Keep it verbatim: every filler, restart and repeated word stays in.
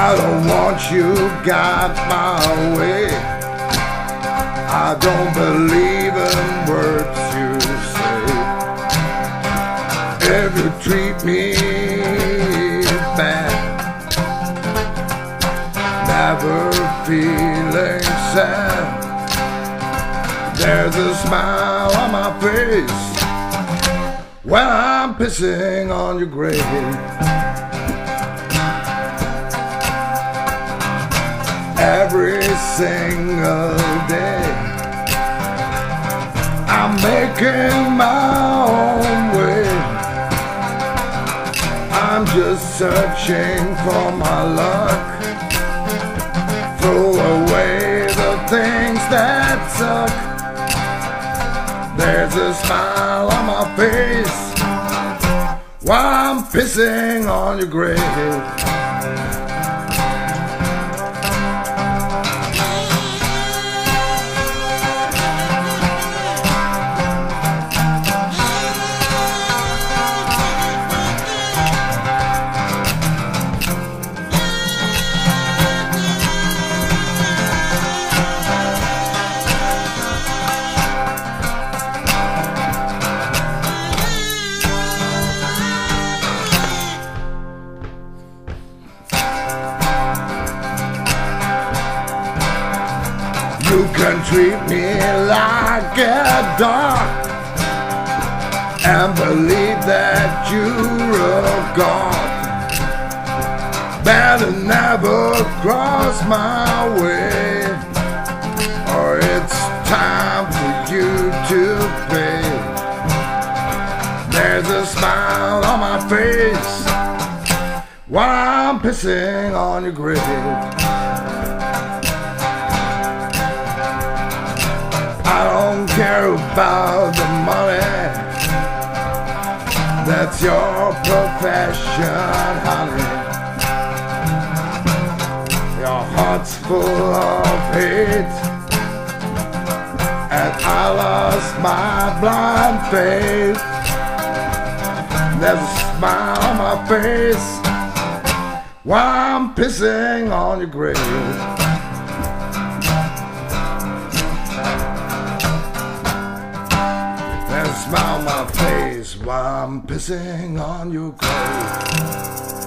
I don't want you got my way. I don't believe in words you say. If you treat me bad, never feeling sad, there's a smile on my face when I'm pissing on your grave. Every single day I'm making my own way. I'm just searching for my luck. Throw away the things that suck. There's a smile on my face while I'm pissing on your grave. You can treat me like a dog and believe that you're a god. Better never cross my way, or it's time for you to pay. There's a smile on my face while I'm pissing on your grave. I don't care about the money, that's your profession, honey. Your heart's full of hate, and I lost my blind faith. There's a smile on my face while I'm pissing on your grave. Smile on my face while I'm pissing on your grave.